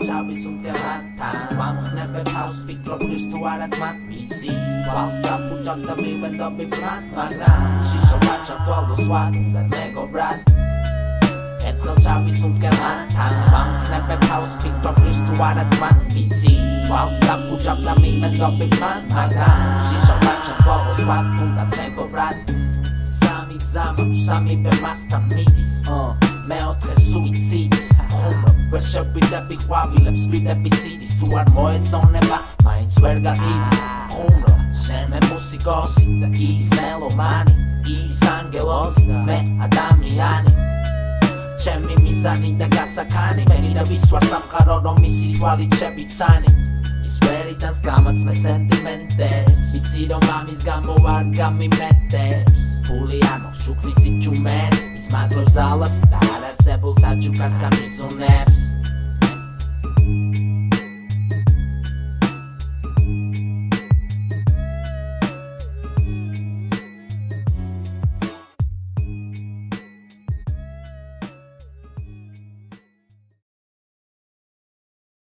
ჩავის უმტელანთან ვამხნებებ თავს ვფიქრობ ღირს თუ არა თმათ ვიცი თვალს დაფუჭავ და მივენდობი ბრად მაგრამ შიშო ვაჩავ თვალოს ვარ უნდა მეგობრად ერთხელ ჩავის უმტელანთან ვამხნებებ თავს ვფიქრობ ღირს თუ არა თმათ ვიცი თვალს დაფუჭავ და მივენდობი ბრად მაგრამ შიშო ვაჩავ თვალოს ვარ უნდა მეგობრად სამი გზა მაქვს სამი ბემასთან მიდის მეოთხე სუიციდის ხუმრობ ვერ შევიდები ყვავილებს ვიდები სიდის თუ არ მოეწონება მაინც ვერ გაიდის ხუმრობ შენ მე მუსიკოსი და ის მელომანი ის ანგელოზი მე ადამიანი ჩემი მიზანი და გასაქანი მე და ვისვარ სამყარო რომ ისი თვალით შევიცანი ის ვერ იტანს გამაც მე სენტიმენტებს ვიცი რომ ამის გამო არ გამიმეტებს ფული არ მოხს შუქლის იჩუმეს ის მაძლევს ზალას და არ არსებულ საჩუქარს ამიზუნებს